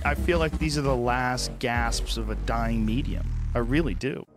I feel like these are the last gasps of a dying medium. I really do.